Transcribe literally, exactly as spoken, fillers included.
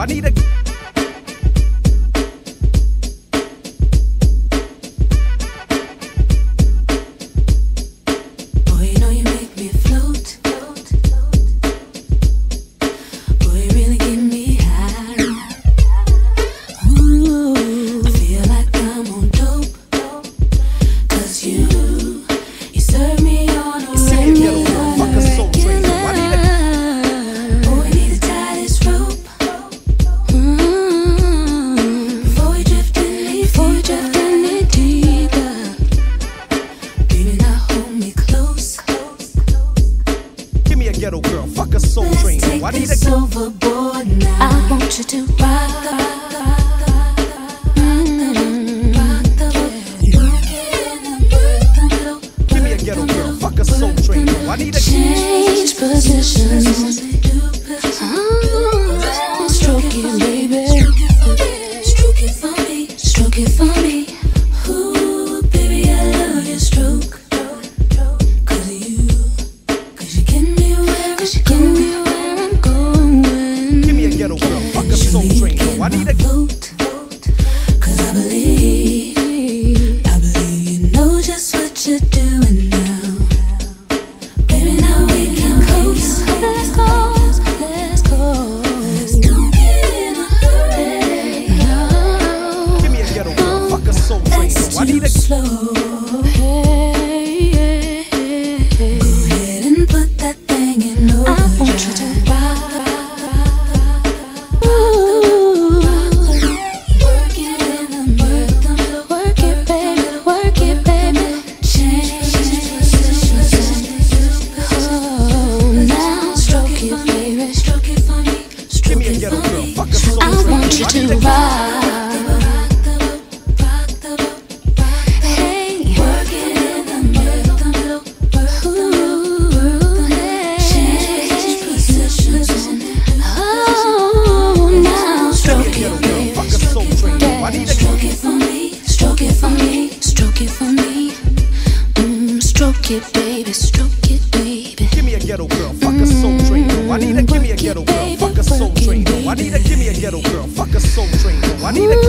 I need a ghetto girl, fuck a soul train. I need a overboard now. I want you to rock the, rock the, give me a ghetto girl, fuck a soul train. I need a change positions. Oh, stroke it, baby. Stroke it for me. Stroke it for me. Ooh, baby, I love your stroke. I need a vote, cause I believe, I believe you know just what you're doing now. Baby, now we can coast. Let's go, let's go. Let's don't get in a hurry. No, give me a ghetto girl, fuck a soul train. I need a slow. Hey, hey, hey, hey. Go ahead and put that thing in order. I want you to rock. I want you to rock. Hey, work it in the middle. Ooh, hey, change positions. Oh, now stroke it, baby. Stroke it for me. Stroke it for me. Stroke it for me. Mm, stroke it, baby. Stroke it, baby. Give me a ghetto girl, fuck a soul train. I need a give me a ghetto girl, fuck a soul train. I need a give me a ghetto girl, fuck a soul train. I need a